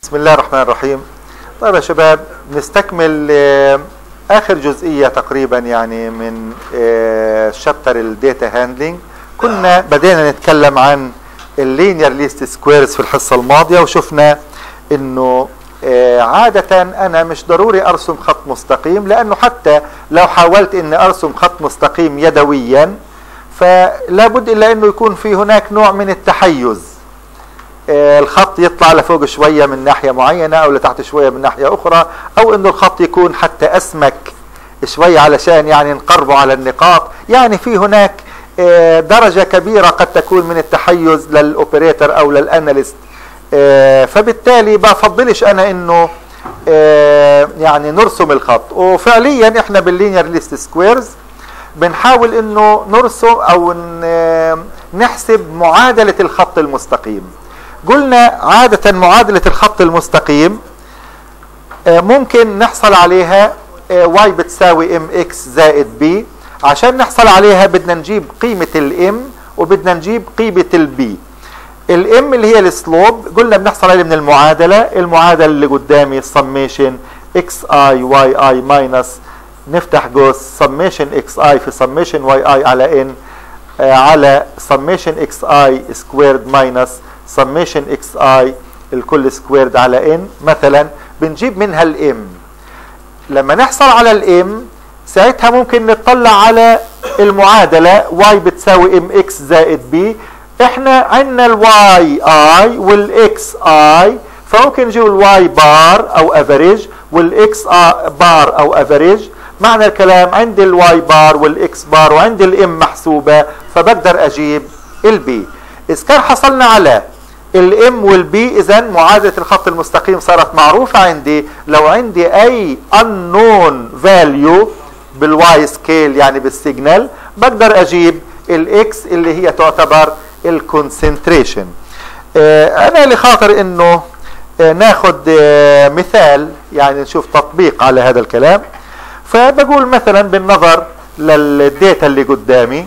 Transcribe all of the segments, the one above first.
بسم الله الرحمن الرحيم. طيب يا شباب، نستكمل آخر جزئية تقريبا يعني من شابتر الداتا هاندلنج. كنا بدينا نتكلم عن اللينير ليست سكويرز في الحصة الماضية، وشفنا انه عادة انا مش ضروري ارسم خط مستقيم، لانه حتى لو حاولت اني ارسم خط مستقيم يدويا فلا بد الا انه يكون في هناك نوع من التحيز. الخط يطلع لفوق شوية من ناحية معينة او لتحت شوية من ناحية اخرى، او انه الخط يكون حتى اسمك شوية علشان يعني نقربه على النقاط. يعني في هناك درجة كبيرة قد تكون من التحيز للأوبريتر او للأناليست، فبالتالي بفضلش انا انه يعني نرسم الخط. وفعليا احنا باللينير ليست سكويرز بنحاول انه نرسم او نحسب معادلة الخط المستقيم. قلنا عادة معادلة الخط المستقيم ممكن نحصل عليها y بتساوي mx زائد b. عشان نحصل عليها بدنا نجيب قيمة الm وبدنا نجيب قيمة الb. الام اللي هي السلوب قلنا بنحصل عليه من المعادلة اللي قدامي summation xi yi minus نفتح قوس summation xi في summation yi على n على summation xi squared minus summation xi الكل squared على n. مثلا بنجيب منها الام. لما نحصل على الام ساعتها ممكن نطلع على المعادلة y بتساوي mx زائد b. احنا عندنا الواي اي والاكس اي، فممكن نجيب الواي بار او افريج والاكس بار او افريج. معنى الكلام عندي الواي بار والاكس بار وعندي الام محسوبة، فبقدر اجيب البي. اذا كان حصلنا على الام والبي اذا معادلة الخط المستقيم صارت معروفة عندي. لو عندي اي unknown value بالواي سكيل يعني بالسيجنال بقدر اجيب الاكس اللي هي تعتبر الكونسنتريشن. انا لخاطر انه ناخد مثال يعني نشوف تطبيق على هذا الكلام، فبقول مثلا بالنظر للداتا اللي قدامي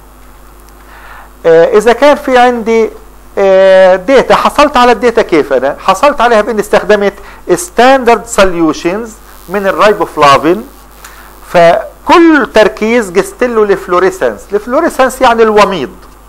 اذا كان في عندي داتا، حصلت على الداتا كيف؟ انا حصلت عليها باني استخدمت ستاندرد سوليوشنز من الرايبوفلافين. فكل تركيز قست له الفلوريسنس يعني الوميض.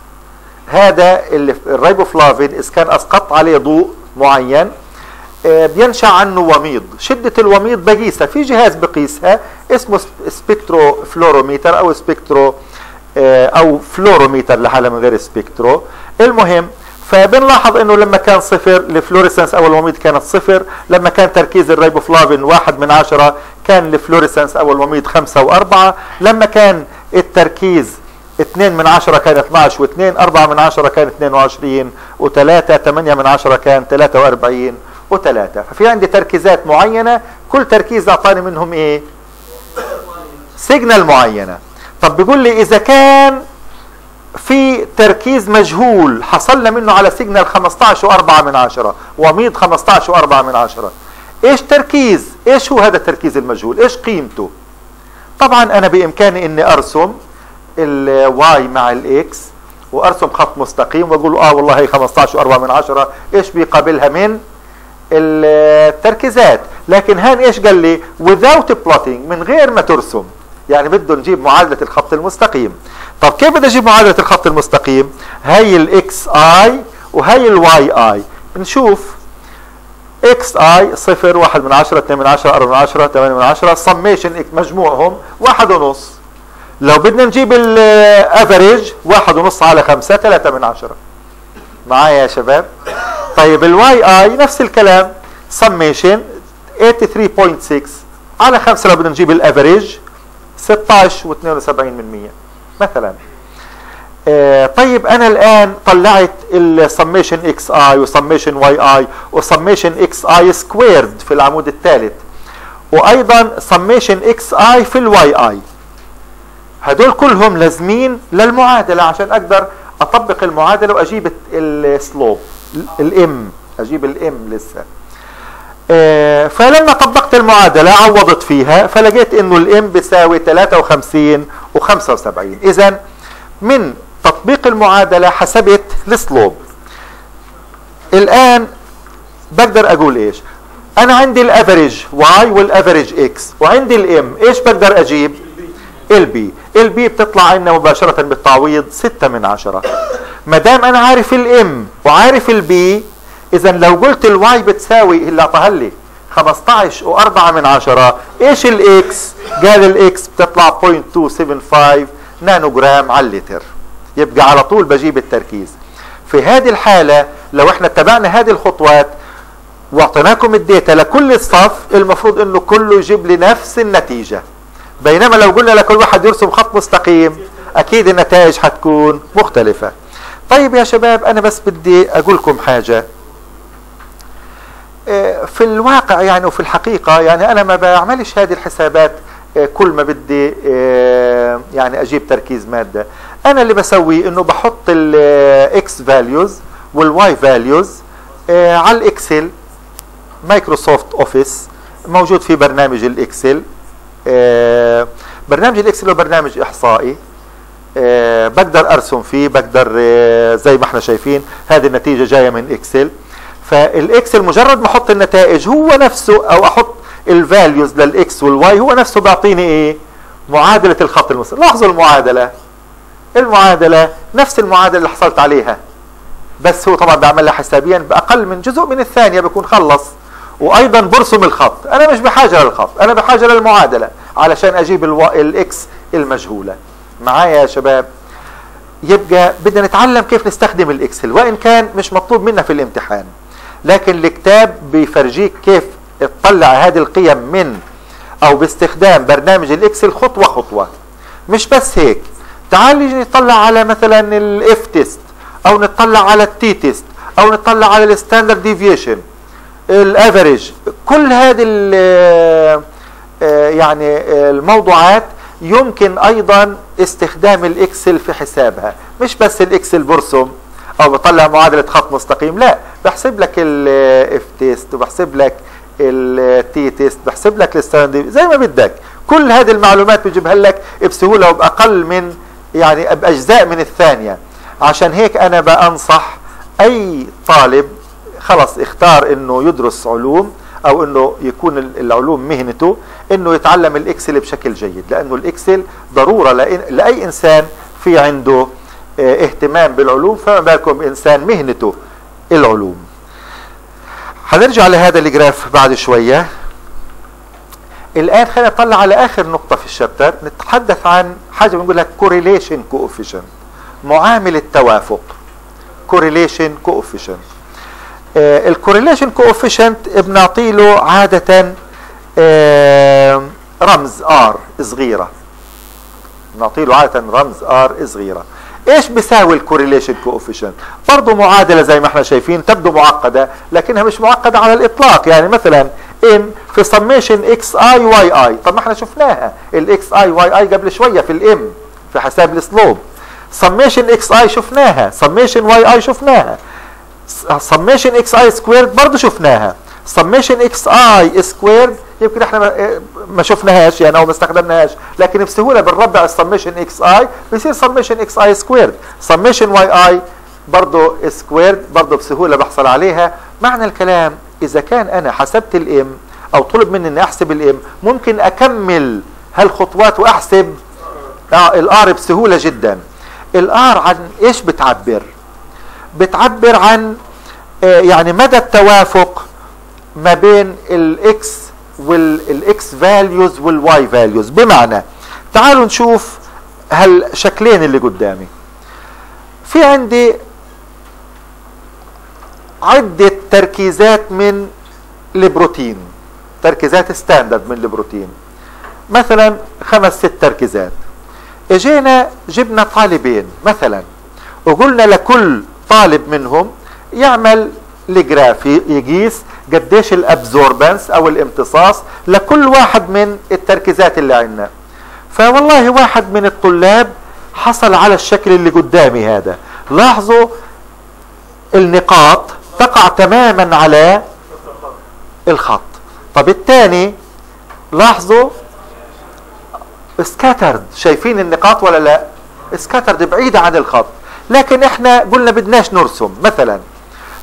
هذا الرايبوفلافين اذا كان اسقطت عليه ضوء معين بينشا عنه وميض. شدة الوميض بقيسها في جهاز بقيسها اسمه سبكترو فلوروميتر او سبكترو او فلوروميتر لحالة من غير سبكترو. المهم فبنلاحظ انه لما كان صفر الفلوريسنس او الوميض كانت صفر. لما كان تركيز الرايبوفلافين 1/10 كان الفلوريسنس او الوميض 5 و4. لما كان التركيز 2/10 كان 12 و2. 4/10 كان 22 و3. 8/10 كان 43 و3. ففي عندي تركيزات معينة، كل تركيز اعطاني منهم ايه؟ سيجنال معينة. طب بيقول لي اذا كان في تركيز مجهول حصلنا منه على سيجنال 15.4 وميض 15.4، ايش تركيز؟ ايش هو هذا التركيز المجهول؟ ايش قيمته؟ طبعا انا بامكاني اني ارسم الواي مع الاكس وارسم خط مستقيم واقول والله هي 15.4 ايش بيقابلها من التركيزات. لكن هان ايش قال لي؟ without plotting، من غير ما ترسم. يعني بده نجيب معادلة الخط المستقيم. طب كيف بدي اجيب معادلة الخط المستقيم؟ هي الاكس اي وهي الواي اي. نشوف اكس اي 0 1/10 2/10 4/10 8/10 سميشن مجموعهم 1.5. لو بدنا نجيب الافريج 1.5 على 5 3/10. معايا يا شباب؟ طيب الواي اي نفس الكلام سميشن 83.6 على 5. لو بدنا نجيب الافريج 16 و72% مثلا. طيب انا الان طلعت السميشن اكس اي وسميشن واي اي وسميشن اكس اي سكويرد في العمود الثالث، وايضا سميشن اكس اي في الواي اي. هدول كلهم لازمين للمعادلة عشان اقدر اطبق المعادلة واجيب السلوب الام، اجيب الام لسه. فلما طبقت المعادلة عوضت فيها فلقيت انه الام بيساوي 53 و75. اذا من تطبيق المعادلة حسبت السلوب. الان بقدر اقول ايش؟ انا عندي الافريج واي والافريج اكس وعندي الام، ايش بقدر اجيب؟ البي. البي بتطلع عندنا مباشرة بالتعويض 6/10. ما دام انا عارف الام وعارف البي، اذا لو قلت الواي بتساوي اللي اعطاها لي 15.4، ايش الاكس؟ قال الاكس بتطلع 0.275 نانو جرام على اللتر. يبقى على طول بجيب التركيز. في هذه الحالة لو احنا اتبعنا هذه الخطوات واعطيناكم الداتا لكل الصف، المفروض انه كله يجيب لي نفس النتيجة. بينما لو قلنا لكل واحد يرسم خط مستقيم، اكيد النتائج حتكون مختلفة. طيب يا شباب، انا بس بدي اقول لكم حاجة. في الواقع يعني وفي الحقيقة يعني انا ما بعملش هذه الحسابات كل ما بدي يعني اجيب تركيز مادة. انا اللي بسويه انه بحط الاكس فاليوز والواي فاليوز على الاكسل، مايكروسوفت اوفيس، موجود في برنامج الاكسل. برنامج الاكسل هو برنامج احصائي، بقدر ارسم فيه، بقدر زي ما احنا شايفين هذه النتيجة جاية من اكسل. فالاكسل مجرد ما احط النتائج هو نفسه، او احط الفاليوز للاكس والواي هو نفسه بيعطيني ايه؟ معادلة الخط المستقيم. لاحظوا المعادلة نفس المعادلة اللي حصلت عليها، بس هو طبعا بعملها حسابيا باقل من جزء من الثانية بيكون خلص. وايضا برسم الخط، انا مش بحاجة للخط، انا بحاجة للمعادلة علشان اجيب الاكس المجهولة. معايا يا شباب؟ يبقى بدنا نتعلم كيف نستخدم الاكسل، وان كان مش مطلوب منا في الامتحان، لكن الكتاب بيفرجيك كيف تطلع هذه القيم من او باستخدام برنامج الاكسل خطوة خطوة. مش بس هيك، تعال نيجي نطلع على مثلا الاف تيست، او نطلع على التي تيست، او نطلع على الستاندرد ديفيشن، الافريج. كل هذه يعني الموضوعات يمكن ايضا استخدام الاكسل في حسابها. مش بس الاكسل برسم او بطلع معادلة خط مستقيم، لا، بحسب لك الاف تيست وبحسب لك التي تيست، بحسب لك الستاندرد زي ما بدك. كل هذه المعلومات بجيبها لك بسهولة وبأقل من يعني بأجزاء من الثانية. عشان هيك انا بأنصح اي طالب خلص اختار انه يدرس علوم او انه يكون العلوم مهنته، انه يتعلم الاكسل بشكل جيد، لانه الاكسل ضرورة لاي انسان في عنده اهتمام بالعلوم، فما بالكم انسان مهنته العلوم. هنرجع لهذا الجراف بعد شوية. الان خلينا نطلع على اخر نقطة في الشابتر، نتحدث عن حاجة بنقول لها correlation coefficient، معامل التوافق. correlation coefficient. الكوريليشن كوفيشنت بنعطي له عادة رمز ار صغيرة، بنعطي له عادة رمز ار صغيرة. ايش بيساوي الكوريليشن كوفيشنت؟ برضه معادلة زي ما احنا شايفين تبدو معقدة، لكنها مش معقدة على الاطلاق. يعني مثلا ان في سميشن اكس اي واي اي، طب ما احنا شفناها الاكس اي واي اي قبل شوية في الام في حساب السلوب. سميشن اكس اي شفناها، سميشن واي اي شفناها، سميشن اكس اي سكويرد برضه شفناها، سميشن اكس اي سكويرد يمكن احنا ما شفناهاش يعني او ما استخدمناهاش، لكن بسهوله بنربع السميشن اكس اي بيصير سميشن اكس اي سكويرد. سميشن واي اي برضه سكويرد برضه بسهوله بحصل عليها. معنى الكلام اذا كان انا حسبت الام او طلب مني اني احسب الام، ممكن اكمل هالخطوات واحسب الار بسهوله جدا. الار عن ايش بتعبر؟ بتعبر عن يعني مدى التوافق ما بين الاكس والاكس فاليوز والواي فاليوز. بمعنى تعالوا نشوف هالشكلين اللي قدامي. في عندي عدة تركيزات من البروتين، تركيزات ستاندرد من البروتين، مثلا 5-6 تركيزات. اجينا جبنا طالبين مثلا وقلنا لكل طالب منهم يعمل الجراف يقيس قديش الابزوربنس او الامتصاص لكل واحد من التركيزات اللي عندنا. فوالله واحد من الطلاب حصل على الشكل اللي قدامي هذا. لاحظوا النقاط تقع تماما على الخط. طب الثاني لاحظوا سكاترد، شايفين النقاط ولا لا؟ سكاترد بعيدة عن الخط. لكن احنا قلنا بدناش نرسم مثلا،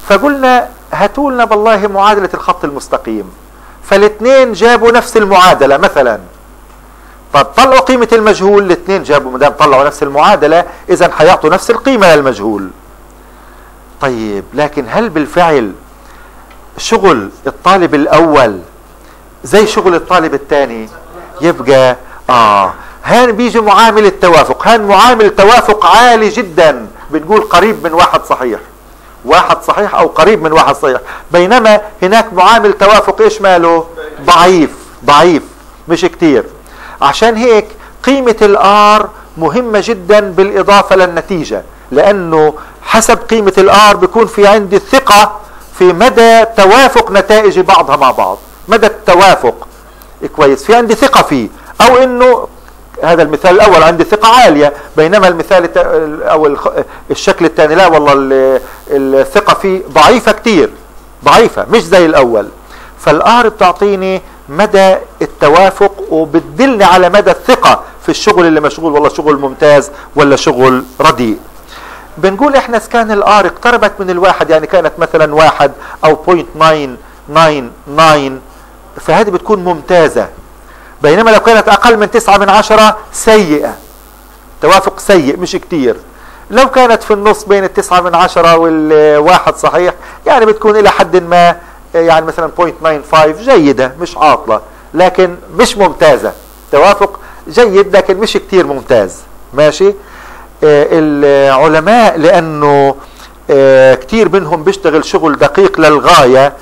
فقلنا هاتوا لنا بالله معادلة الخط المستقيم، فالاثنين جابوا نفس المعادلة مثلا. طب طلعوا قيمة المجهول، الاثنين جابوا، ما دام طلعوا نفس المعادلة إذا حيعطوا نفس القيمة للمجهول. طيب لكن هل بالفعل شغل الطالب الأول زي شغل الطالب الثاني؟ يبقى هان بيجي معامل التوافق، هان معامل توافق عالي جدا، بنقول قريب من واحد صحيح، واحد صحيح او قريب من واحد صحيح، بينما هناك معامل توافق ايش ماله؟ ضعيف، ضعيف مش كتير. عشان هيك قيمة الار مهمة جدا بالاضافة للنتيجة، لانه حسب قيمة الار بيكون في عندي الثقة في مدى توافق نتائج بعضها مع بعض، مدى التوافق كويس، في عندي ثقة فيه، او انه هذا المثال الاول عندي ثقة عالية، بينما المثال او الشكل الثاني لا والله الثقة فيه ضعيفة كتير، ضعيفة مش زي الاول. فالار بتعطيني مدى التوافق وبتدلني على مدى الثقة في الشغل اللي مشغول، والله شغل ممتاز ولا شغل رديء. بنقول احنا سكان الار اقتربت من الواحد، يعني كانت مثلا 1 او 0.999، فهذه بتكون ممتازة، بينما لو كانت اقل من 9/10 سيئة، توافق سيء مش كتير. لو كانت في النص بين 9/10 والواحد صحيح، يعني بتكون الى حد ما يعني مثلا 0.95 جيدة مش عاطلة، لكن مش ممتازة، توافق جيد لكن مش كتير ممتاز. ماشي. العلماء لانه كتير منهم بيشتغل شغل دقيق للغاية،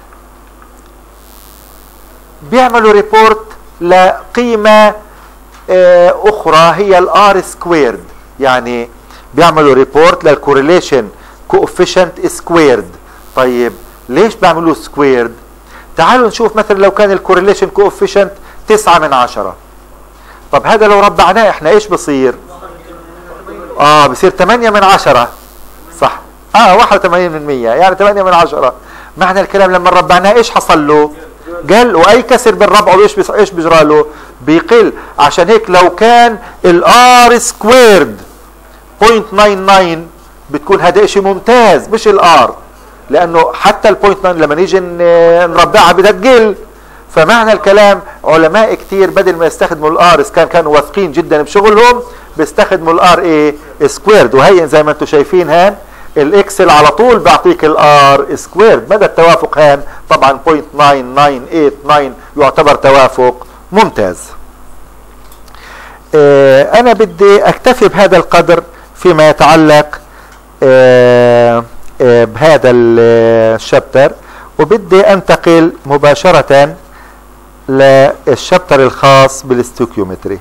بيعملوا ريبورت لقيمة اخرى هي الار سكويرد، يعني بيعملوا ريبورت للكورليشن كوفيشنت سكويرد. طيب ليش بيعملوا سكويرد؟ تعالوا نشوف مثلا لو كان الكورليشن كوفيشنت 9/10، طب هذا لو ربعناه احنا ايش بصير؟ بصير 8/10، صح، 81%، يعني 8/10. معنى الكلام لما ربعناه ايش حصل له؟ قل، واي كسر بالربع ايش بيجرى له؟ بيقل. عشان هيك لو كان الار سكويرد 0.99 بتكون هذا اشي ممتاز مش الار، لانه حتى ال 0.9 لما نيجي نربعها بدها تقل. فمعنى الكلام علماء كتير بدل ما يستخدموا الار كانوا واثقين جدا بشغلهم، بيستخدموا الار سكويرد، وهي زي ما انتم شايفين هان الاكسل على طول بيعطيك الار سكويرد. مدى التوافق هان طبعا 0.9989 يعتبر توافق ممتاز. انا بدي اكتفي بهذا القدر فيما يتعلق بهذا الشابتر، وبدي انتقل مباشرة للشابتر الخاص بالستوكيومتري.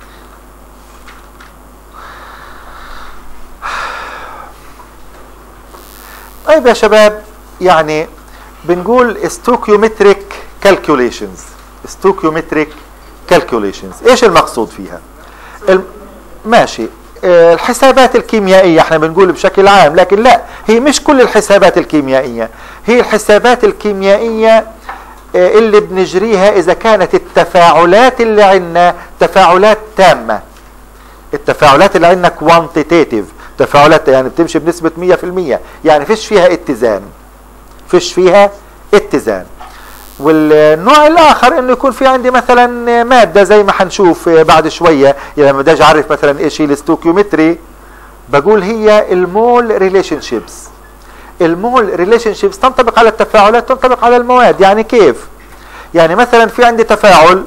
طيب يا شباب، يعني بنقول stoichiometric calculations. stoichiometric calculations ايش المقصود فيها؟ ماشي، الحسابات الكيميائية احنا بنقول بشكل عام، لكن لا، هي مش كل الحسابات الكيميائية، هي الحسابات الكيميائية اللي بنجريها اذا كانت التفاعلات اللي عندنا تفاعلات تامة. التفاعلات اللي عندنا quantitative، تفاعلات يعني بتمشي بنسبة 100%، يعني فيش فيها اتزان، فيش فيها اتزان. والنوع الاخر انه يكون في عندي مثلا مادة زي ما حنشوف بعد شوية، يعني لما بدي اعرف مثلا ايش هي الستوكيومتري بقول هي المول ريليشن شيبس. المول ريليشن شيبس تنطبق على التفاعلات، تنطبق على المواد. يعني كيف؟ يعني مثلا في عندي تفاعل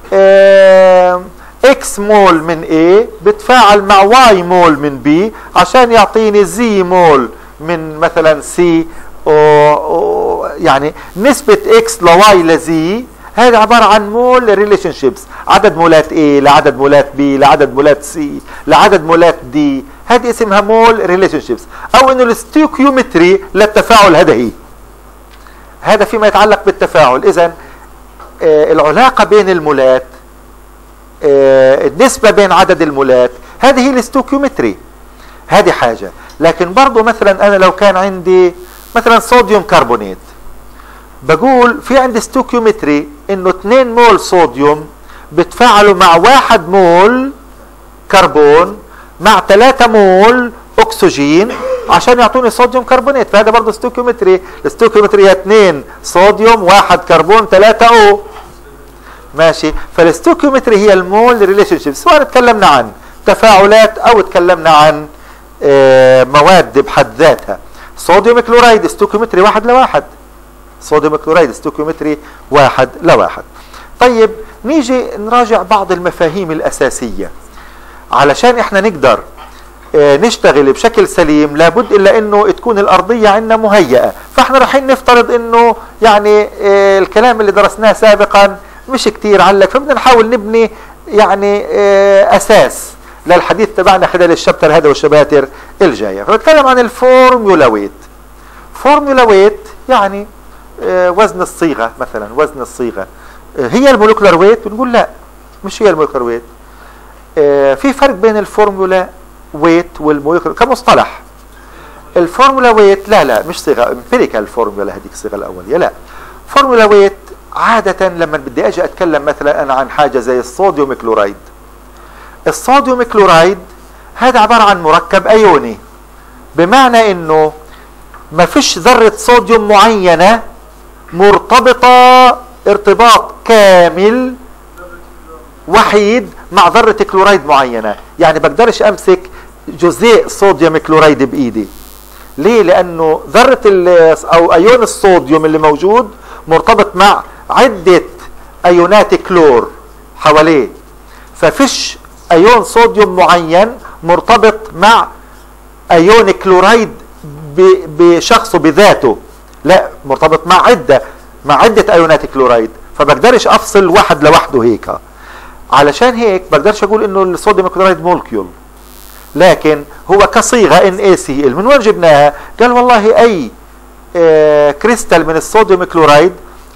اكس مول من A بتفاعل مع واي مول من B عشان يعطيني زي مول من مثلا C، يعني نسبة اكس لواي لزي، هذا عبارة عن مول ريليشن شيبس، عدد مولات A لعدد مولات B لعدد مولات C لعدد مولات D، هذه اسمها مول ريليشن شيبس. او انه الستوكيومتري للتفاعل هذا هي، هذا فيما يتعلق بالتفاعل. اذا العلاقة بين المولات، النسبة بين عدد المولات، هذه هي الستوكيومتري، هذه حاجة. لكن برضو مثلا انا لو كان عندي مثلا صوديوم كربونات، بقول في عندي ستوكيومتري انه 2 مول صوديوم بتفاعلوا مع 1 مول كربون مع 3 مول اكسجين عشان يعطوني صوديوم كربونات، فهذا برضه ستوكيومتري. الستوكيومتري 2 صوديوم 1 كربون 3 او. ماشي. فالستوكيومتري هي المول ريليشن شيب، سواء تكلمنا عن تفاعلات او تكلمنا عن مواد بحد ذاتها. صوديوم كلورايد ستوكيومتري 1 لواحد، صوديوم كلورايد ستوكيومتري 1 لواحد. طيب نيجي نراجع بعض المفاهيم الأساسية. علشان احنا نقدر نشتغل بشكل سليم لابد الا انه تكون الارضية عندنا مهيئة. فاحنا رايحين نفترض انه يعني الكلام اللي درسناه سابقا مش كتير علق، فبدنا نحاول نبني يعني اساس للحديث تبعنا خلال الشابتر هذا والشباتر الجاية. فنتكلم عن الفورمولا ويت. فورمولا ويت يعني وزن الصيغة مثلا، وزن الصيغة. هي المولكولار ويت؟ بنقول لا، مش هي المولكولار ويت. في فرق بين الفورمولا ويت والمولكولار كمصطلح. الفورمولا ويت لا مش صيغة امبيريكال فورمولا، هذيك الصيغة الأولية لا. فورمولا ويت عادة لما بدي اجي اتكلم مثلا انا عن حاجة زي الصوديوم كلورايد. الصوديوم كلورايد هذا عبارة عن مركب ايوني، بمعنى انه ما فيش ذرة صوديوم معينة مرتبطة ارتباط كامل وحيد مع ذرة كلورايد معينة. يعني بقدرش امسك جزيء صوديوم كلورايد بايدي. ليه؟ لانه ذرة او ايون الصوديوم اللي موجود مرتبط مع عدة ايونات كلور حواليه، ففيش ايون صوديوم معين مرتبط مع ايون كلورايد بشخصه بذاته، لا، مرتبط مع عدة ايونات كلورايد، فبقدرش افصل واحد لوحده هيك. علشان هيك بقدرش اقول انه الصوديوم كلورايد مولكيول، لكن هو كصيغة NaCl. من وين جبناها؟ قال والله اي كريستال من الصوديوم كلورايد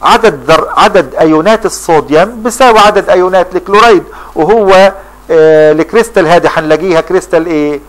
عدد ايونات الصوديوم بيساوي عدد ايونات الكلورايد، وهو الكريستال هذه حنلاقيها كريستال ايه؟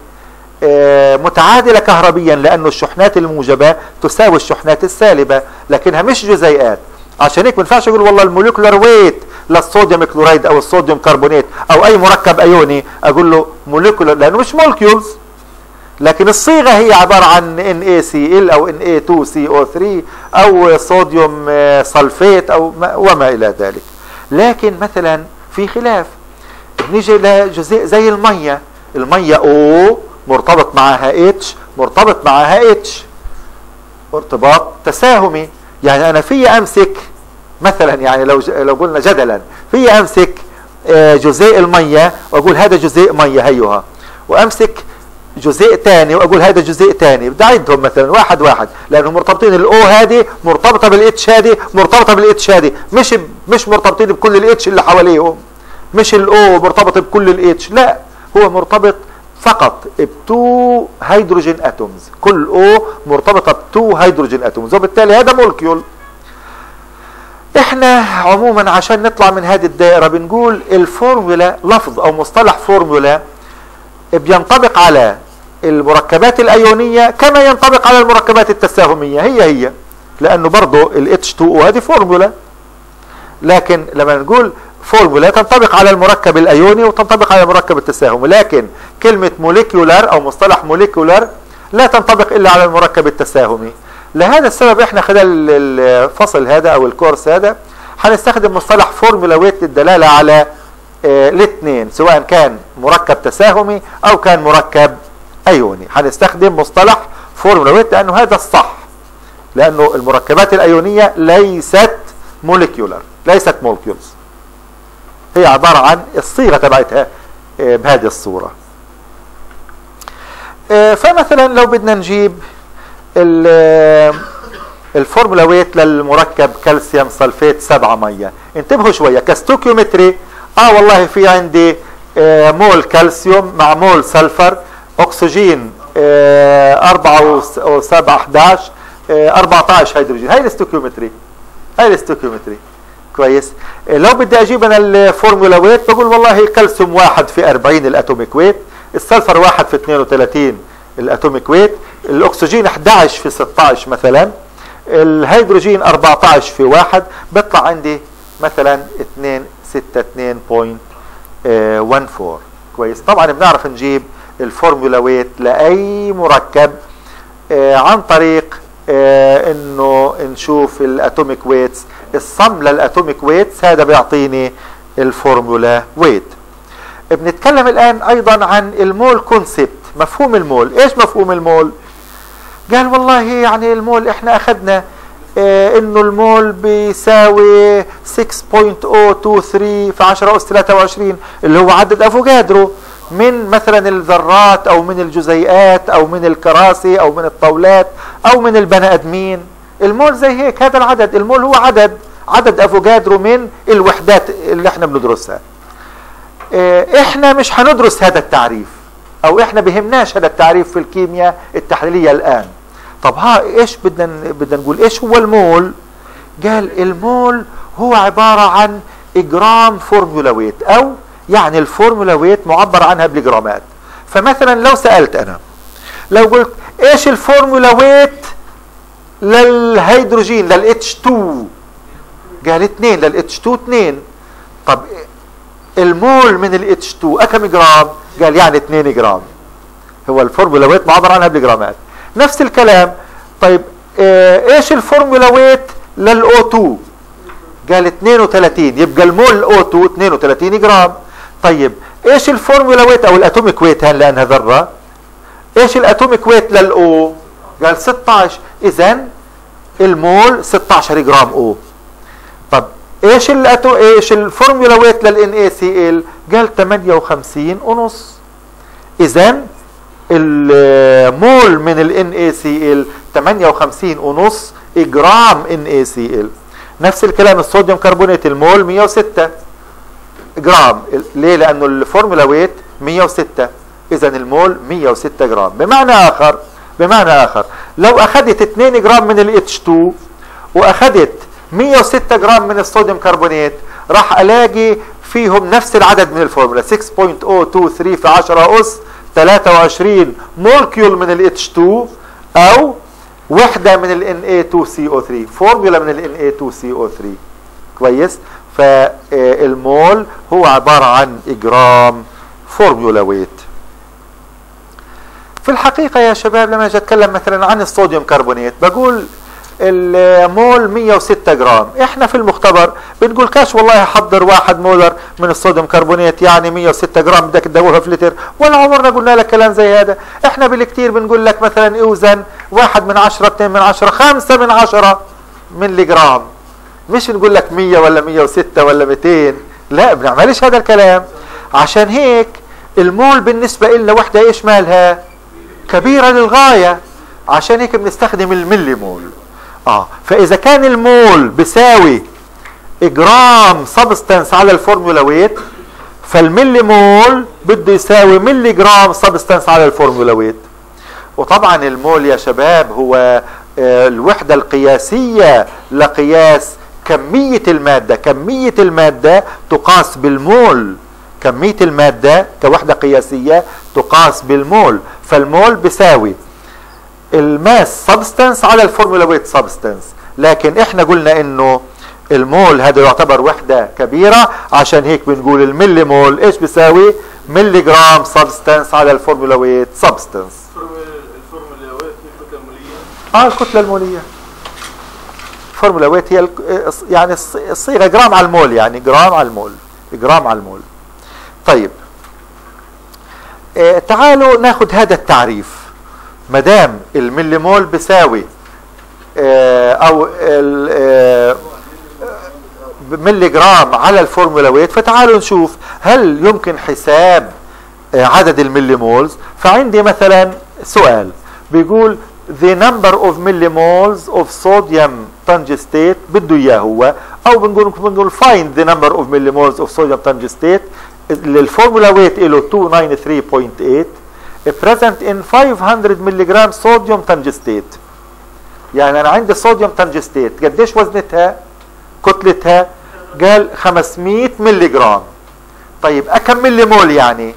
متعادلة كهربيا، لانه الشحنات الموجبة تساوي الشحنات السالبة، لكنها مش جزيئات. عشان هيك ما ينفعش اقول والله الموليكولار ويت للصوديوم كلورايد او الصوديوم كربونات او اي مركب ايوني اقول له موليكولار، لانه مش مولكيولز. لكن الصيغة هي عبارة عن NaCl او Na2CO3 او صوديوم صلفيت او وما الى ذلك. لكن مثلا في خلاف، بنيجي لجزيء زي المية. المية O مرتبط معها H، مرتبط معها H ارتباط تساهمي. يعني انا في امسك مثلا، يعني لو قلنا جدلا، في امسك جزيء المية واقول هذا جزيء مية هيها، وامسك جزيء ثاني واقول هذا جزيء ثاني. بدي اعدهم مثلا واحد واحد، لانهم مرتبطين. الاو هذه مرتبطه بالاتش، هذه مرتبطه بالاتش، هذه مش مرتبطين بكل الاتش اللي حواليهم. مش الاو مرتبط بكل الاتش، لا، هو مرتبط فقط ب2 هيدروجين اتومز. كل او مرتبطه ب2 هيدروجين اتومز، وبالتالي هذا مولكيول. احنا عموما عشان نطلع من هذه الدائره بنقول الفورمولا لفظ او مصطلح فورمولا بينطبق على المركبات الايونيه كما ينطبق على المركبات التساهميه، هي لانه برضه الH2O هذه فورمولا. لكن لما نقول فورمولا تنطبق على المركب الايوني وتنطبق على المركب التساهمي، لكن كلمه موليكيولار او مصطلح موليكيولار لا تنطبق الا على المركب التساهمي. لهذا السبب احنا خلال الفصل هذا او الكورس هذا هنستخدم مصطلح فورمولا ويت للدلاله على الاثنين، سواء كان مركب تساهمي او كان مركب ايوني. هنستخدم مصطلح فورمولا ويت لانه هذا الصح، لانه المركبات الايونيه ليست موليكيولار، ليست مولكيولز، هي عباره عن الصيغه تبعتها بهذه الصوره. فمثلا لو بدنا نجيب الفورمولا ويت للمركب كالسيوم صلفيت 7 ميه، انتبهوا شويه كستوكيومتري. والله في عندي مول كالسيوم مع مول سلفر، اكسجين 4 و7 11 14 هيدروجين. هاي الاستوكيومتري كويس. لو بدي اجيب انا الفورمولا ويت بقول والله كالسيوم 1 في 40 الاتوميك ويت، السلفر 1 في 32 الاتوميك ويت، الاكسجين 11 في 16 مثلا، الهيدروجين 14 في 1، بيطلع عندي مثلا 262.14 كويس. طبعا بنعرف نجيب الفورمولا ويت لاي مركب عن طريق انه نشوف الاتوميك ويتس، الصم للاتوميك ويتس، هذا بيعطيني الفورمولا ويت. بنتكلم الان ايضا عن المول كونسبت، مفهوم المول. ايش مفهوم المول؟ قال والله يعني المول احنا اخذنا انه المول بيساوي 6.023 في 10 أس 23 اللي هو عدد افوكادرو من مثلا الذرات او من الجزيئات او من الكراسي او من الطاولات او من البني ادمين. المول زي هيك، هذا العدد. المول هو عدد افوكادرو من الوحدات اللي احنا بندرسها. احنا مش هندرس هذا التعريف، او احنا بهمناش هذا التعريف في الكيمياء التحليلية الان. طب ايش بدنا نقول ايش هو المول؟ قال المول هو عبارة عن جرام فورمولا ويت، او يعني الفورمولا ويت معبر عنها بالجرامات. فمثلا لو سألت انا، لو قلت ايش الفورمولا ويت للهيدروجين للH2، قال 2 للH2 2. طب المول من الH2 كم جرام؟ قال يعني 2 جرام. هو الفورمولا ويت معبر عنها بالجرامات. نفس الكلام. طيب ايش الفورمولا ويت للO2؟ قال 32. يبقى المول O2 32 جرام. طيب ايش الفورمولا ويت او الاتوميك ويت لانها ذره؟ ايش الاتوميك ويت للO؟ قال 16. اذا المول 16 جرام O. طب ايش الفورمولا ويت للNaCl؟ قال 58 ونص. اذا المول من الNaCl 58 ونص جرام NaCl. نفس الكلام الصوديوم كربونات، المول 106 جرام. ليه؟ لانه الفورمولا ويت 106، اذا المول 106 جرام. بمعنى اخر لو اخذت 2 جرام من الH2 واخذت 106 جرام من الصوديوم كربونات، راح الاقي فيهم نفس العدد من الفورمولا 6.023 في 10 أس 23 مولكيول من الH2 او وحدة من Na2CO3، فورمولا من Na2CO3. كويس؟ فالمول هو عبارة عن جرام فورمولا ويت. في الحقيقة يا شباب لما اجي اتكلم مثلا عن الصوديوم كربونات بقول المول 106 جرام. احنا في المختبر بنقول كاش والله حضر 1 مولر من الصوديوم كربونات يعني 106 جرام بدك تدوبها في لتر، ولا عمرنا قلنا لك كلام زي هذا. احنا بالكثير بنقول لك مثلا اوزن 1 من 10 2 من 10 5 من 10 ملي جرام، مش نقول لك 100 ولا 106 ولا 200. لا، بنعملش هذا الكلام. عشان هيك المول بالنسبة لنا وحدة ايش مالها؟ كبيرة للغاية. عشان هيك بنستخدم الملي مول. فاذا كان المول بيساوي جرام سبستانس على الفورمولا ويت، فالملي مول بده يساوي ملي جرام سبستانس على الفورمولا ويت. وطبعا المول يا شباب هو الوحدة القياسية لقياس كمية المادة. كمية المادة تقاس بالمول، كمية المادة كوحدة قياسية تقاس بالمول. فالمول بيساوي الماس سبستانس على الفورمولا ويت سبستانس. لكن احنا قلنا انه المول هذا يعتبر وحدة كبيرة، عشان هيك بنقول الملي مول ايش بيساوي؟ ملي جرام سبستانس على الفورمولا ويت سبستانس. الفورمولا ويت هي الكتلة المولية؟ الكتلة المولية. الفورمولا ويت هي يعني الصيغة جرام على المول، يعني جرام على المول، جرام على المول. طيب تعالوا ناخذ هذا التعريف. مدام الملي مول بيساوي او ملي جرام على الفورمولا ويت، فتعالوا نشوف هل يمكن حساب عدد الملي مولز. فعندي مثلا سؤال بيقول the number of millimoles of sodium tungstate، بده اياه هو، او بنقول find the number of millimoles of sodium tungstate. الفورمولا ويت له 293.8 present in 500 ملغ صوديوم تنجستيت. يعني انا عندي صوديوم تنجستيت قديش وزنتها؟ كتلتها؟ قال 500 ملغ. طيب كم ملي مول يعني؟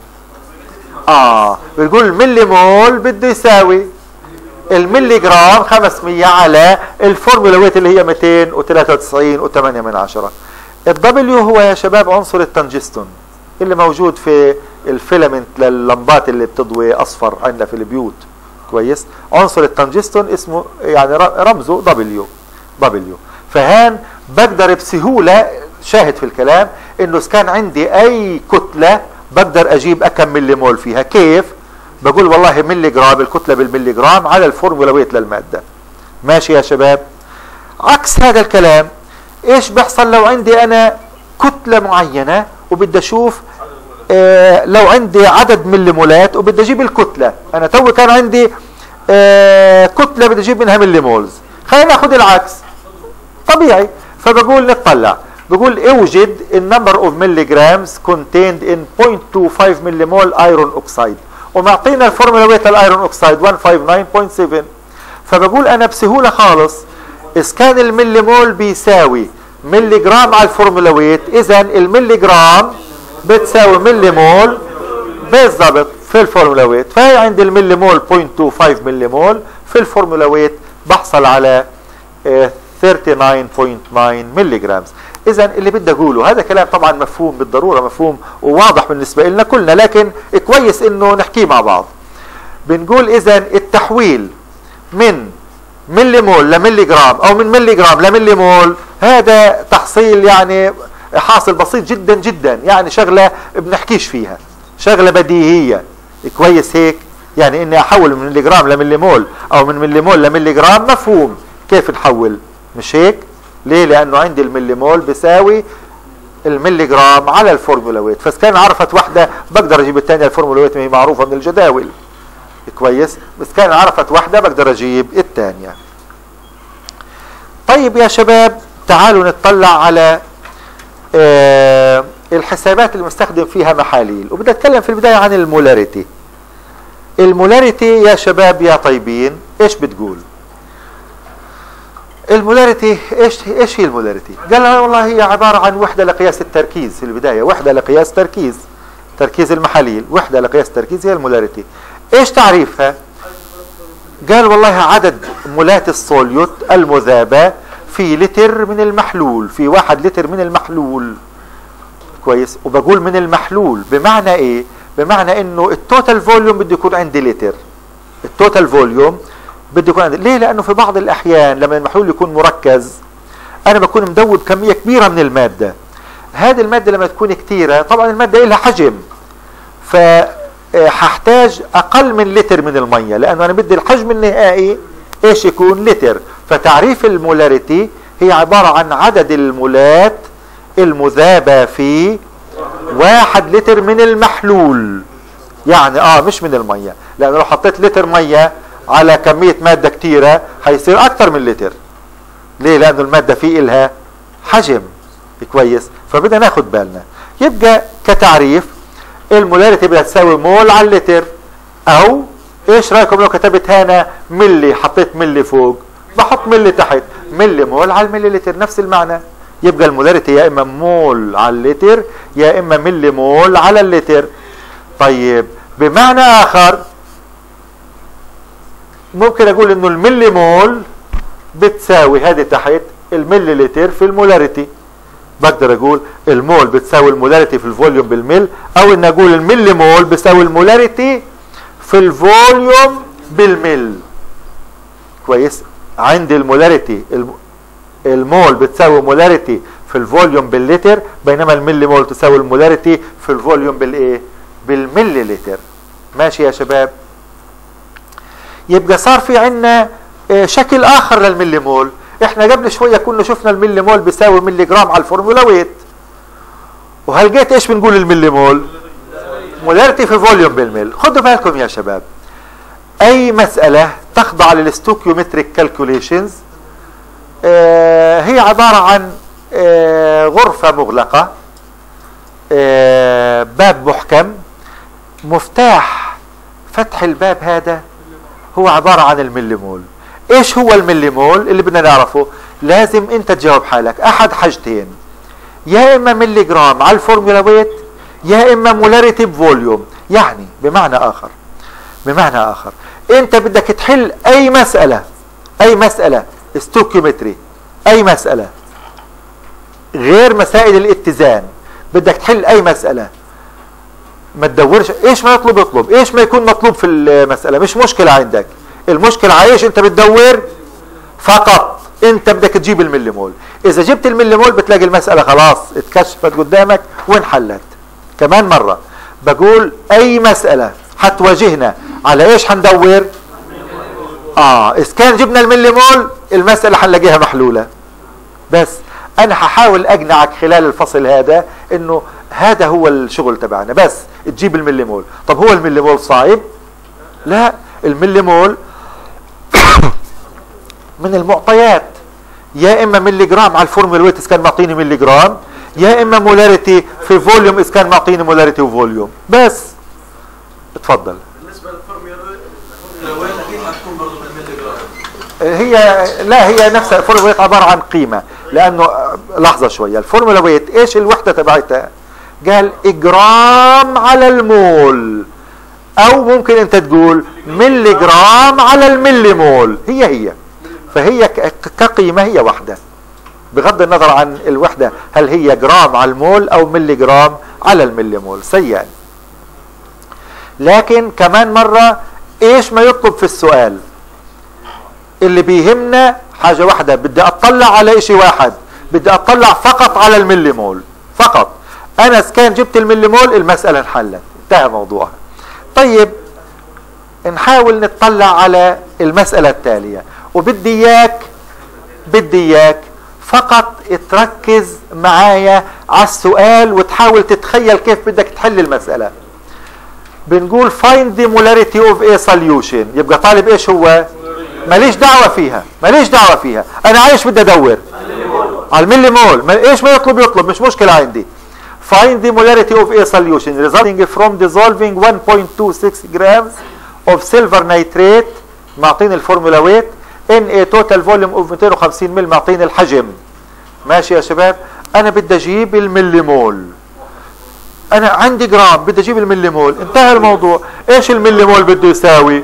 بنقول الملي مول بده يساوي الملي جرام 500 على الفورمولا ويت اللي هي 293.8. الدبليو هو يا شباب عنصر التنجستون اللي موجود في الفيلامنت لللمبات اللي بتضوي اصفر عندنا في البيوت. كويس. عنصر التنجستون اسمه يعني رمزه دبليو. فهان بقدر بسهولة شاهد في الكلام انه اذا كان عندي اي كتلة بقدر اجيب كم ملي مول فيها. كيف؟ بقول والله ملي جرام، الكتلة بالملي جرام على الفورمولا ويت للمادة. ماشي يا شباب؟ عكس هذا الكلام ايش بيحصل لو عندي انا كتلة معينة وبدي اشوف لو عندي عدد ملي مولات وبدي اجيب الكتلة. انا تو كان عندي كتلة بدي اجيب منها ملي مولز، خلينا ناخذ العكس طبيعي. فبقول نطلع، بقول اوجد النمبر اوف ملي جرامز contained in 0.25 ملي مول ايرون اوكسايد، ومعطينا الفورمولا ويت الايرون اوكسايد 159.7. فبقول انا بسهولة خالص اذا كان الملي مول بيساوي ملي جرام على الفورمولا ويت، اذا الملي جرام بتساوي ملي مول بالضبط في الفورمولا ويت. فهي عندي الملي مول 0.25 ملي مول، في الفورمولا ويت بحصل على 39.9 ملي جرامز. اذا اللي بدي اقوله هذا كلام طبعا مفهوم بالضرورة، مفهوم وواضح بالنسبة لنا كلنا، لكن كويس انه نحكيه مع بعض. بنقول اذا التحويل من ملي مول لملي جرام او من ملي جرام لملي مول هذا تحصيل يعني حاصل بسيط جدا جدا، يعني شغلة بنحكيش فيها، شغلة بديهية. كويس هيك؟ يعني اني احول من ملي جرام لملي مول او من ملي مول لملي جرام مفهوم كيف نحول، مش هيك؟ ليه؟ لانه عندي الملي مول بيساوي الملي جرام على الفورمولا ويت، فاذا كان عرفت واحدة بقدر اجيب الثانية. الفورمولا ويت ما هي معروفة من الجداول. كويس؟ بس كان عرفت واحدة بقدر اجيب الثانية. طيب يا شباب تعالوا نطلع على الحسابات اللي بنستخدم فيها محاليل، وبدي اتكلم في البداية عن المولاريتي. المولاريتي يا شباب يا طيبين ايش بتقول؟ المولاريتي ايش هي المولاريتي؟ قال والله هي عبارة عن وحدة لقياس التركيز. في البداية وحدة لقياس تركيز المحاليل، وحدة لقياس التركيز هي المولاريتي. ايش تعريفها؟ قال والله عدد مولات الصوليوت المذابة في لتر من المحلول، في 1 لتر من المحلول. كويس؟ وبقول من المحلول بمعنى ايه؟ بمعنى انه التوتال فوليوم بده يكون عندي لتر. التوتال فوليوم بده يكون عندي، ليه؟ لانه في بعض الاحيان لما المحلول يكون مركز انا بكون مدوب كمية كبيرة من المادة. هذه المادة لما تكون كثيرة طبعا المادة لها حجم، فححتاج اقل من لتر من المية، لانه انا بدي الحجم النهائي ايش يكون؟ لتر. فتعريف المولاريتي هي عبارة عن عدد المولات المذابة في 1 لتر من المحلول. يعني مش من المية، لأنه لو حطيت لتر مية على كمية مادة كتيرة هيصير أكثر من لتر. ليه؟ لأنه المادة فيه إلها حجم. كويس؟ فبدنا ناخد بالنا. يبقى كتعريف المولاريتي بدها تساوي مول على اللتر، أو إيش رأيكم لو كتبت هنا ملي، حطيت ملي فوق بحط ملي تحت، ملي مول على الملي لتر، نفس المعنى. يبقى المولاريتي يا اما مول على اللتر يا اما ملي مول على اللتر. طيب بمعنى اخر ممكن اقول انه الملي مول بتساوي هذه تحت الملي لتر في المولاريتي. بقدر اقول المول بتساوي المولاريتي في الفوليوم بالمل، او ان اقول الملي مول بتساوي المولاريتي في الفوليوم بالمل. كويس؟ عندي المولاريتي المول بتساوي مولاريتي في الفوليوم باللتر، بينما الملي مول تساوي المولاريتي في الفوليوم بالايه؟ بالملي لتر. ماشي يا شباب؟ يبقى صار في عندنا شكل اخر للملي مول. احنا قبل شويه كنا شفنا الملي مول بيساوي ملي جرام على الفورمولا ويت، وهلقيت ايش بنقول الملي مول؟ مولاريتي في فوليوم بالمل. خدوا بالكم يا شباب، اي مسألة تخضع للستوكيومتريك كالكوليشنز هي عبارة عن غرفة مغلقة، باب محكم، مفتاح فتح الباب هذا هو عبارة عن الملي مول. ايش هو الملي مول اللي بدنا نعرفه؟ لازم انت تجاوب حالك احد حاجتين، يا اما ملي جرام على الفورمولا ويت يا اما مولاريتي بفوليوم. يعني بمعنى اخر انت بدك تحل اي مسألة ستوكيومتري، اي مسألة غير مسائل الاتزان، بدك تحل اي مسألة ما تدورش ايش ما يطلب، ايش ما يكون مطلوب في المسألة مش مشكلة عندك، المشكلة عايش انت بتدور فقط، انت بدك تجيب الملي مول. اذا جبت الملي مول بتلاقي المسألة خلاص اتكشفت قدامك وانحلت. كمان مرة بقول اي مسألة حتواجهنا على ايش حندور؟ اذا كان جبنا الملي مول المسألة حنلاقيها محلولة. بس انا ححاول اقنعك خلال الفصل هذا انه هذا هو الشغل تبعنا، بس تجيب الملي مول. طب هو الملي مول صعب؟ لا، الملي مول من المعطيات، يا اما ملي جرام على الفورمولا ويت اذا كان معطيني ملي جرام، يا اما مولاريتي في فوليوم اذا كان معطيني مولاريتي وفوليوم. بس اتفضل. بالنسبه للفورمولا ويت اكيد حتكون برضه بالملي جرام. هي نفسها الفورمولا ويت عباره عن قيمه، لانه لحظه شويه، الفورمولا ويت ايش الوحده تبعتها؟ قال جرام على المول، او ممكن انت تقول ملي جرام على الملي مول، هي فهي كقيمه هي واحده بغض النظر عن الوحده، هل هي جرام على المول او ملي جرام على الملي مول سيان. لكن كمان مره ايش ما يطلب في السؤال، اللي بيهمنا حاجه واحده، بدي اطلع على اشي واحد، بدي اطلع فقط على الملي مول فقط. انا اذا كان جبت الملي مول المساله انحلت، انتهى موضوعها. طيب نحاول نطلع على المساله التاليه، وبدي اياك فقط تركز معايا على السؤال وتحاول تتخيل كيف بدك تحل المساله. بنقول find the molarity of a solution، يبقى طالب ايش هو؟ ماليش دعوه فيها، انا عايش بدي ادور على الملي مول، ايش ما يطلب مش مشكله عندي. find the molarity of a solution resulting from dissolving 1.26 grams of silver nitrate، معطيني الفورمولا ويت، in a total volume of 250 مل، معطيني الحجم. ماشي يا شباب؟ انا بدي اجيب الملي مول، انا عندي جرام بدي اجيب الملي مول، انتهى الموضوع. ايش الملي مول بده يساوي؟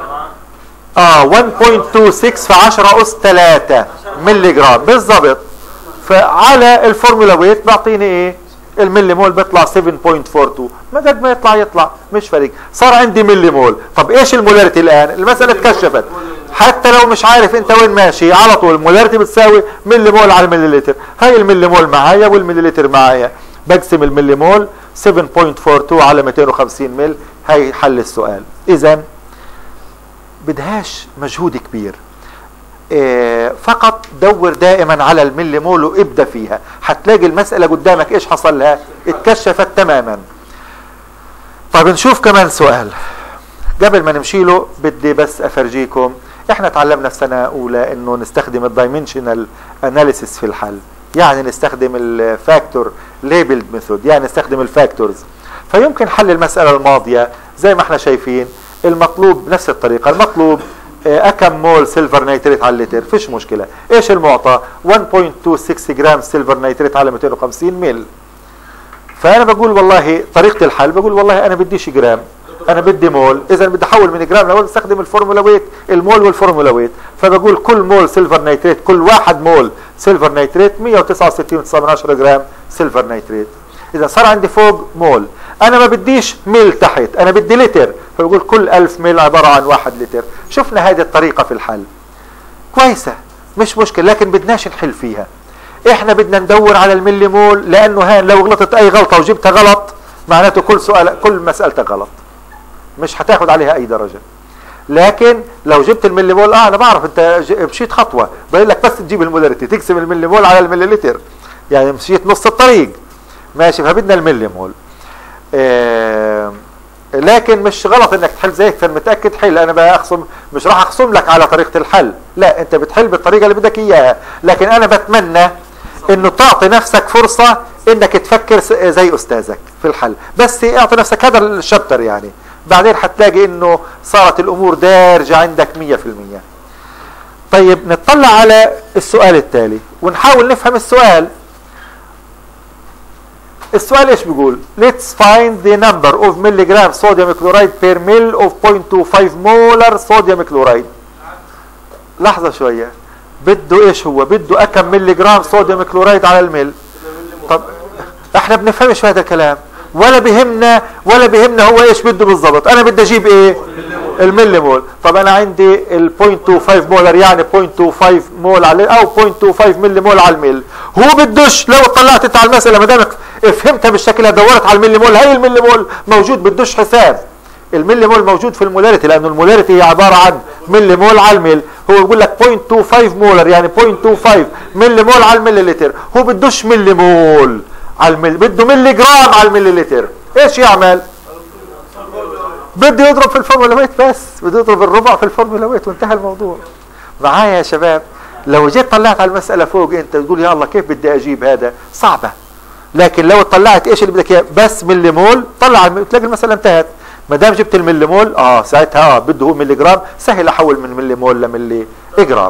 1.26 في 10 أس 3 ملي جرام بالضبط. فعلى الفورمولا ويت بعطيني ايه؟ الملي مول بيطلع 7.42، ما قد ما يطلع مش فرق، صار عندي ملي مول. طب ايش المولاريتي الان؟ المسألة اتكشفت، حتى لو مش عارف انت وين ماشي على طول المولاريتي بتساوي ملي مول على الملي لتر. هاي الملي مول معايا والملي لتر معايا، بقسم الملي مول 7.42 على 250 مل، هاي حل السؤال. اذا بدهاش مجهود كبير، فقط دور دائما على الملي مول وابدا فيها، حتلاقي المسألة قدامك ايش حصل لها، اتكشفت تماما. طيب نشوف كمان سؤال. قبل ما نمشي له بدي بس افرجيكم، احنا تعلمنا في سنة اولى انه نستخدم الدايمنشنال اناليسيس في الحل، يعني نستخدم الفاكتور ليبلد ميثود، يعني نستخدم الفاكتورز. فيمكن حل المسألة الماضية زي ما احنا شايفين، المطلوب بنفس الطريقة، المطلوب كم مول سيلفر نيتريت على اللتر، فيش مشكلة. ايش المعطى؟ 1.26 جرام سيلفر نيتريت على 250 مل. فانا بقول والله طريقة الحل، بقول والله انا بديش جرام، انا بدي مول، اذا بدي احول من جرام لمول، بستخدم الفورمولا ويت، المول والفورمولا ويت. فبقول كل مول سيلفر نيتريت، كل 1 مول سيلفر نيتريت 169.9 جرام سيلفر نيتريت. اذا صار عندي فوق مول، انا ما بديش ميل تحت، انا بدي لتر، فبقول كل 1000 ميل عبارة عن 1 لتر. شفنا هذه الطريقة في الحل كويسة مش مشكلة، لكن بدناش نحل فيها، احنا بدنا ندور على الملي مول، لانه هان لو غلطت اي غلطة وجبتها غلط معناته كل مسألتك غلط، مش هتاخد عليها اي درجة. لكن لو جبت الملي مول، انا بعرف انت مشيت خطوة، بقول لك بس تجيب المولاريتي، تقسم الملي مول على الملي لتر، يعني مشيت نص الطريق ماشي. فبدنا الملي مول، لكن مش غلط انك تحل زيك، فمتاكد حل. انا مش راح اخصم لك على طريقه الحل، لا، انت بتحل بالطريقه اللي بدك اياها، لكن انا بتمنى انه تعطي نفسك فرصه انك تفكر زي استاذك في الحل، بس اعطي نفسك هذا الشابتر، يعني بعدين حتلاقي انه صارت الامور دارجه عندك 100%. طيب نطلع على السؤال التالي ونحاول نفهم السؤال. السؤال ايش بيقول؟ Let's find the number of milligram sodium chloride per mil of 0.25 molar sodium chloride. لحظة شوية، بده ايش هو؟ بده كم ملي جرام صوديوم كلورايد على الميل. طب احنا بنفهمش هذا الكلام، ولا بهمنا هو ايش بده بالضبط، انا بدي اجيب ايه؟ الملي مول. طب انا عندي ال 0.25 مولر، يعني 0.25 مول على او 0.25 ملي مول على الميل. هو بدوش لو طلعت انت على المساله ما دامك فهمتها بالشكل دورت على الملي مول، هي الملي مول موجود بدوش حساب. الملي مول موجود في المولاريتي، لانه المولاريتي هي عباره عن ملي مول على الميل. هو بيقول لك 0.25 مولر يعني 0.25 ملي مول على الملي لتر، هو بدوش ملي مول على الملي، بده ملي جرام على الملي لتر. ايش يعمل؟ بده يضرب في الفورمولا ويت، بس بده يضرب الربع في الفورمولا ويت وانتهى الموضوع. معايا يا شباب؟ لو جيت طلعت على المساله فوق انت تقول يا الله كيف بدي اجيب هذا؟ صعبه. لكن لو طلعت ايش اللي بدك اياه بس ملي مول، طلع تلاقي المساله انتهت. ما دام جبت الملي مول ساعتها بده هو ملي جرام، سهل احول من ملي مول لملي جرام.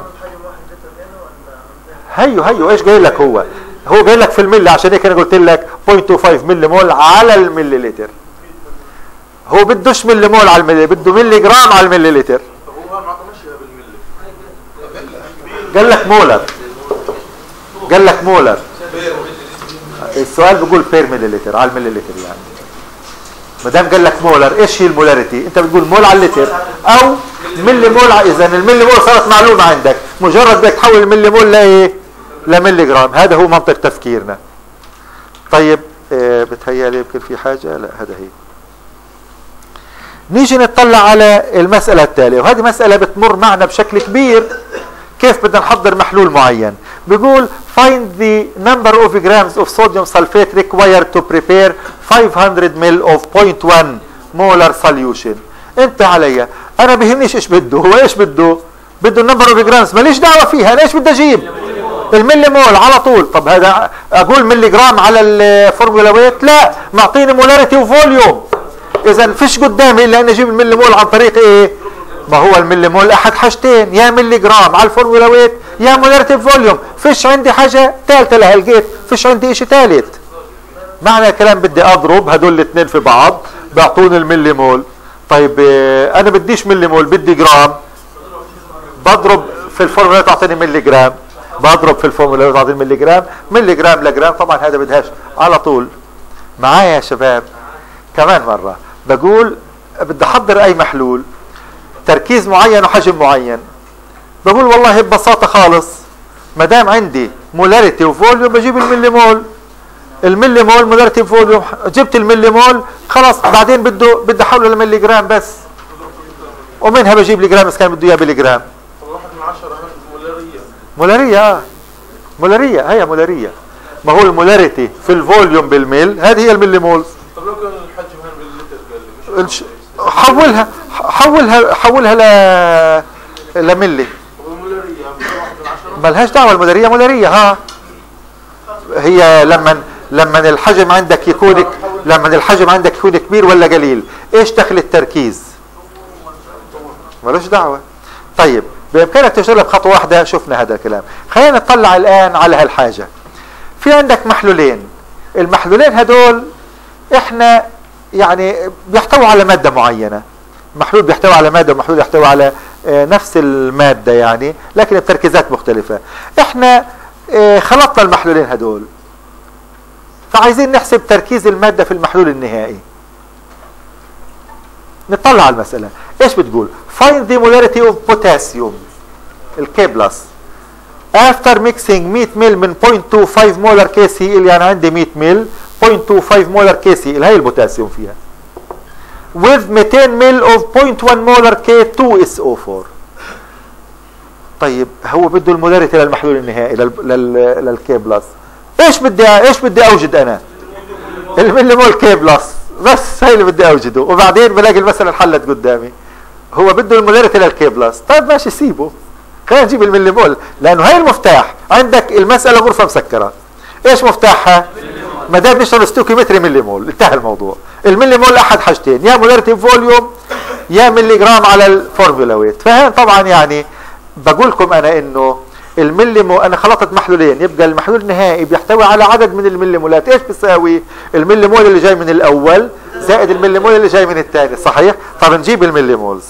هيو ايش قايل لك؟ هو قايل لك في الملي، عشان هيك انا قلت لك 0.25 ملي مول على الملي لتر. هو بدوش ملي مول على الملي، بده ملي جرام على الملي لتر. هو ما عطناش بالملي، قال لك مولر، قال لك مولر. السؤال بيقول بير ملي لتر على الملي لتر. يعني ما دام قال لك مولر، ايش هي المولاريتي؟ انت بتقول مول على اللتر او ملي مول اذا الملي مول صارت معلومه عندك، مجرد بدك تحول الملي مول لايه؟ لملي جرام. هذا هو منطق تفكيرنا. طيب بتهيألي يمكن في حاجه؟ لا هذا هي. نيجي نطلع على المساله التاليه، وهذه مساله بتمر معنا بشكل كبير. كيف بدنا نحضر محلول معين؟ بيقول find the number of grams of sodium sulfate required to prepare 500 ml of 0.1 molar solution. انت عليا، انا بهمنيش ايش بده، هو ايش بده؟ بده النمبر اوف جرامز، ماليش دعوه فيها، انا ايش بدي اجيب؟ الملي مول على طول. طب هذا اقول ملي جرام على الفورمولا ويت؟ لا، معطيني مولاريتي وفوليوم. اذا فيش قدامي الا ان اجيب الملي مول عن طريق ايه؟ ما هو الملي مول احد حاجتين، يا ملي جرام على الفورمولا ويت يا مولاريتي فوليوم. فيش عندي حاجه ثالثه لها، لقيت فيش عندي شيء ثالث. معنى الكلام بدي اضرب هدول الاثنين في بعض بيعطوني الملي مول. طيب انا بديش ملي مول، بدي جرام، بضرب في الفورمولا تعطيني ملي جرام، بضرب في الفورمولا تعطيني ملي جرام، ملي جرام لجرام. طبعا هذا بدهاش على طول. معايا يا شباب؟ كمان مره بقول بدي احضر اي محلول تركيز معين وحجم معين، بقول والله ببساطه خالص ما دام عندي مولاريتي وفوليوم بجيب الملي مول. الملي مول مولاريتي وفوليوم، جبت الملي مول خلاص، بعدين بدي احوله لملي جرام بس، ومنها بجيب لي جرام اذا كان بده اياه ملي جرام. طب 1 من 10 مولاريه. مولاريه مولاريه، هي مولاريه. ما هو المولاريتي في الفوليوم بالميل، هذه هي الملي مولز. طب لو كان الحجم هنا باللتر حولها لملي. والمولاريه 1 من 10 ملهاش دعوه، المولاريه مولاريه. هي لما الحجم عندك يكون كبير ولا قليل، ايش دخل التركيز؟ ملوش دعوه. طيب بامكانك تجرب خطوه واحده، شفنا هذا الكلام. خلينا نطلع الان على هالحاجه. في عندك محلولين، المحلولين هدول احنا يعني بيحتووا على ماده معينه. محلول بيحتوي على ماده ومحلول يحتوي على نفس الماده يعني، لكن بتركيزات مختلفه. احنا خلطنا المحلولين هدول، فعايزين نحسب تركيز الماده في المحلول النهائي. نطلع على المساله، ايش بتقول؟ find the molarity of potassium الكي بلس after mixing 100 مل من 0.25 مولر KCl، يعني عندي 100 مل 0.25 مولر KCl، هي البوتاسيوم فيها، with 200 مل of 0.1 مولر K2SO4. طيب هو بده المولاريتي للمحلول النهائي للكي بلس. ايش بدي اوجد انا؟ الملي مول كي بلس بس، هي اللي بدي اوجده، وبعدين بلاقي المساله انحلت قدامي. هو بده المولاريتي للكي بلس. طيب ماشي سيبه، خلينا نجيب الملي مول، لانه هي المفتاح. عندك المساله غرفه مسكره، ايش مفتاحها؟ ما دام نشتغل ستوكيومتري ملي مول، انتهى الموضوع. الملي مول احد حاجتين، يا مولاريتي فوليوم يا ملي جرام على الفورمولا ويت. فهي طبعا يعني بقول لكم انا انه الملي مول، انا خلطت محلولين، يبقى المحلول النهائي بيحتوي على عدد من الملي مولات. ايش بيساوي؟ الملي مول اللي جاي من الاول زائد الملي مول اللي جاي من الثاني، صحيح؟ طب نجيب الملي مولز.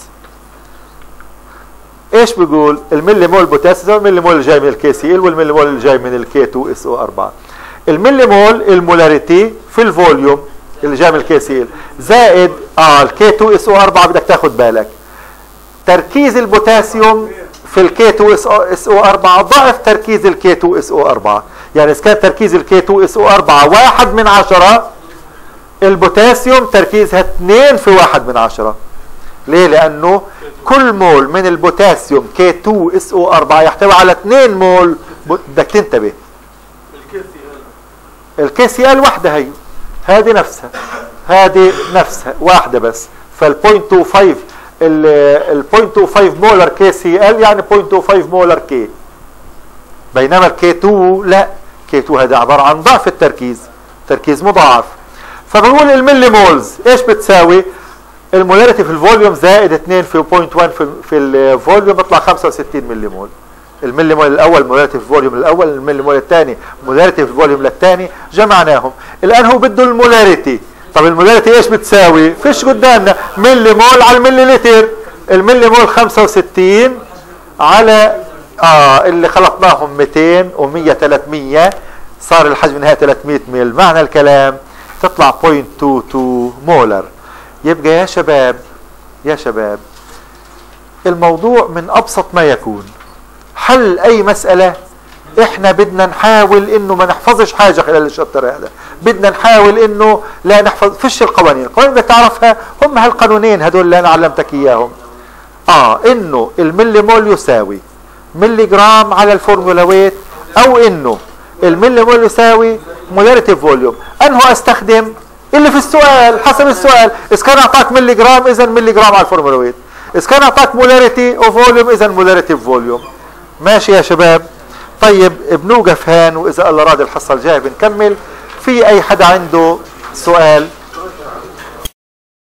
ايش بيقول؟ الملي مول بوتاسيوم، الملي مول اللي جاي من الKCl، والملي مول اللي جاي من الK2SO4. الملي مول المولاريتي في الفوليوم اللي جاي من الKCl زائد الK2SO4. بدك تاخذ بالك تركيز البوتاسيوم في الكي 2 اس او 4 ضعف تركيز الكي 2 اس او 4. يعني اذا كان تركيز الكي 2 اس او 4 1/10، البوتاسيوم تركيزها 2 في 1/10. ليه؟ لانه كل مول من البوتاسيوم كي 2 اس او 4 يحتوي على 2 مول. بدك تنتبه، الكي سي ال وحده هي، هذه نفسها واحده بس. فال 0.25 ال 0.25 مولر كي سي ال يعني 0.25 مولر كي، بينما الكي 2 لا، كي 2 هذا عباره عن ضعف التركيز، تركيز مضاعف. فبنقول الملي مولز ايش بتساوي؟ المولاريتي في الفوليوم زائد 2 في 0.1 في الفوليوم بيطلع 65 ملي مول. الملي مول الاول مولاريتي في الفوليوم الاول، الملي مول الثاني مولاريتي في الفوليوم الثاني، جمعناهم. الان هو بده المولاريتي. طب المولاريتي ايش بتساوي؟ فيش قدامنا، ملي مول على الملي لتر. الملي مول 65 على اللي خلطناهم 200 و100 300 صار الحجم النهائي 300 مل. معنى الكلام تطلع 0.22 مولر. يبقى يا شباب الموضوع من ابسط ما يكون. حل اي مسألة احنا بدنا نحاول انه ما نحفظش حاجة خلال الشابتر هذا، بدنا نحاول انه لا نحفظ فيش القوانين اللي تعرفها هم هالقانونين هدول اللي انا علمتك اياهم. انه الملي مول يساوي ملي جرام على الفورمولا ويت، او انه الملي مول يساوي مولاريتي فوليوم. انه استخدم اللي في السؤال حسب السؤال. اذا كان اعطاك ملي جرام اذا ملي جرام على الفورمولا ويت، اذا كان اعطاك مولاريتي او فوليوم اذا مولاريتي فوليوم. ماشي يا شباب؟ طيب بنوقف هان، واذا الله راضي الحصه الجايه بنكمل. في اي حدا عنده سؤال؟